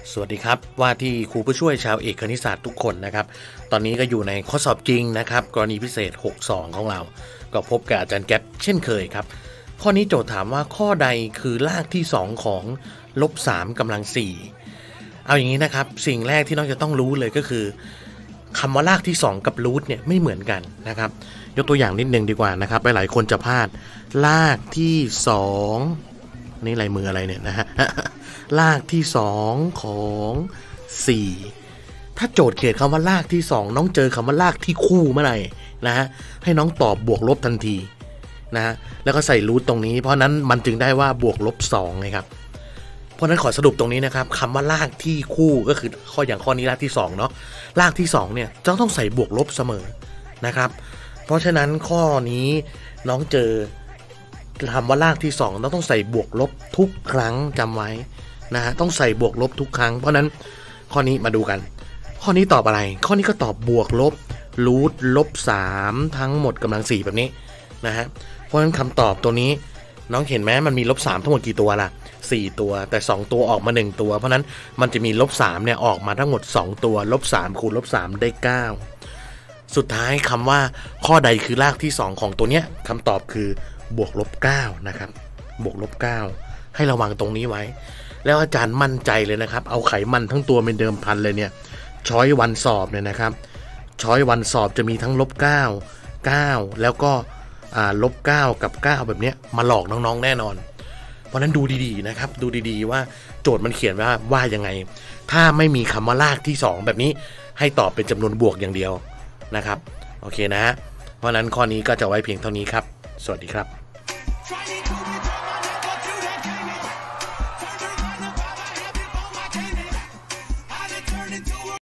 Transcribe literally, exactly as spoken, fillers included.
สวัสดีครับว่าที่ครูผู้ช่วยชาวเอกคณิตศาสตร์ทุกคนนะครับตอนนี้ก็อยู่ในข้อสอบจริงนะครับกรณีพิเศษหกสิบสองของเราก็พบกับอาจารย์แก๊ปเช่นเคยครับข้อนี้โจทย์ถามว่าข้อใดคือรากที่สองของลบสามกำลังสี่เอาอย่างนี้นะครับสิ่งแรกที่น้องจะต้องรู้เลยก็คือคำว่ารากที่สองกับรูทเนี่ยไม่เหมือนกันนะครับยกตัวอย่างนิดนึงดีกว่านะครับหลายคนจะพลาดรากที่สองนี่ลายมืออะไรเนี่ยนะฮะรากที่สองของสี่ถ้าโจทย์เขียนคำว่ารากที่สองน้องเจอคำว่ารากที่คู่เมื่อไหร่นะฮะให้น้องตอบบวกลบทันทีนะฮะแล้วก็ใส่รูทตรงนี้เพราะนั้นมันจึงได้ว่าบวกลบสองไงครับเพราะนั้นขอสรุปตรงนี้นะครับคำว่ารากที่คู่ก็คือข้ออย่างข้อนี้รากที่สองเนาะรากที่สองเนี่ยจะต้องใส่บวกลบเสมอนะครับเพราะฉะนั้นข้อนี้น้องเจอคำว่ารากที่สองเราต้องใส่บวกลบทุกครั้งจำไว้นะฮะต้องใส่บวกลบทุกครั้งเพราะนั้นข้อนี้มาดูกันข้อนี้ตอบอะไรข้อนี้ก็ตอบบวกลบรูทลบสามทั้งหมดกำลังสี่แบบนี้นะฮะเพราะฉะนั้นคำตอบตัวนี้น้องเห็นไหมมันมีลบสามทั้งหมดกี่ตัวล่ะสี่ตัวแต่สองตัวออกมาหนึ่งตัวเพราะนั้นมันจะมีลบสามเนี่ยออกมาทั้งหมดสองตัวลบสามคูณลบสามได้เก้าสุดท้ายคำว่าข้อใดคือรากที่สองของตัวเนี้ยคำตอบคือบวกลบเก้านะครับบวกลบเก้าให้ระวังตรงนี้ไว้แล้วอาจารย์มั่นใจเลยนะครับเอาไขมันทั้งตัวเป็นเดิมพันเลยเนี่ยช้อยวันสอบเนี่ยนะครับช้อยวันสอบจะมีทั้งลบเก้า เก้าแล้วก็อ่าลบเก้ากับเก้าแบบเนี้ยมาหลอกน้องๆแน่นอนเพราะนั้นดูดีๆนะครับดูดีๆว่าโจทย์มันเขียนว่าว่ายังไงถ้าไม่มีคำว่ารากที่สองแบบนี้ให้ตอบเป็นจำนวนบวกอย่างเดียวนะครับโอเคนะฮะเพราะนั้นข้อนี้ก็จะไว้เพียงเท่านี้ครับสวัสดีครับ